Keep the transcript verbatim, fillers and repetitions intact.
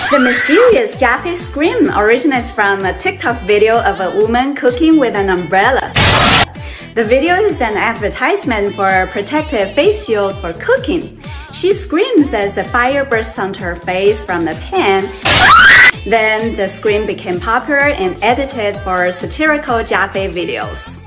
The mysterious Jiafei scream originates from a TikTok video of a woman cooking with an umbrella. The video is an advertisement for a protective face shield for cooking. She screams as a fire bursts onto her face from the pan. Then the scream became popular and edited for satirical Jiafei videos.